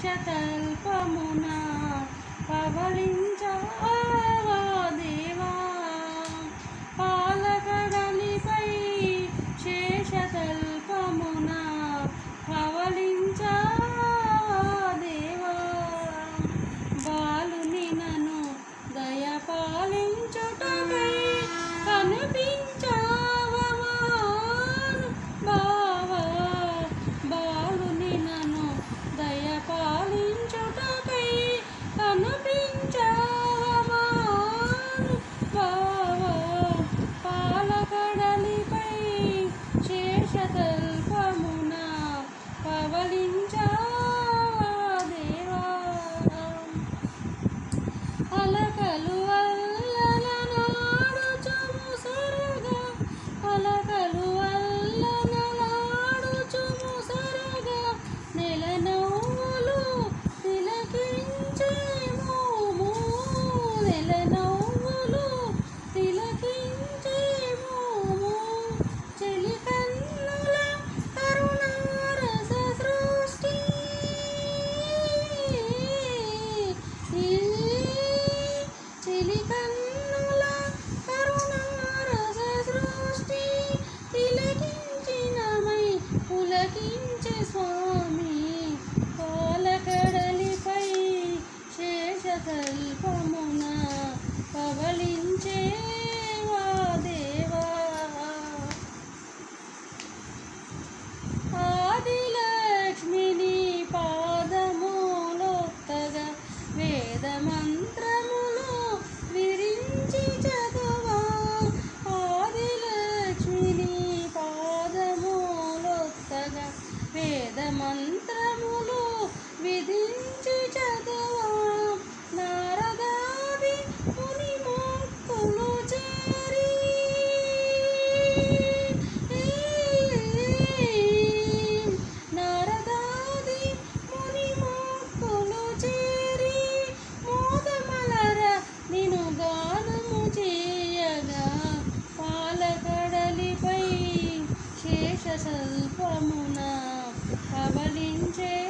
శేషతల్పమున పవళించావా దేవా పాలకడలిపై శేషతల్పమున పవళించావా దేవా బాలుని నన్ను దయపాలించుటకై కనిపించావా బావా బాలుని నన్ను దయపాలించుటకై కనిపించావా బావా పాలకడలిపై శేషతల్పమున పవళించావా దేవా అలకలు అల్లలనాడుచు ముసరగా అలకలు అల్లలనాడుచు ముసరగా నెలనవ్వులు తిలకించే మోము నెలనవ్వులు తిలకించే మోము చెలికన్నుల కరుణారస సృష్టి చెలికన్నుల కరుణారస సృష్టి తిలకించినమై పులకించే స్వామి పాలకడలిపై శేషతల్పమున పవళించేవా దేవా ఆదిలక్ష్మిని పాదములొత్తగా వేదమంత్రములు విరించి చదువా ఆదిలక్ష్మిని పాదములొత్తగా వేదమంత్రములు విధించి చదువా నారదాది ముని మొక్కులు చేరి నారదాది ముని మొక్కులు చేరి మోదమలర నిను గానము చేయగా పాలకడలిపై శేషతల్పమున పవళించే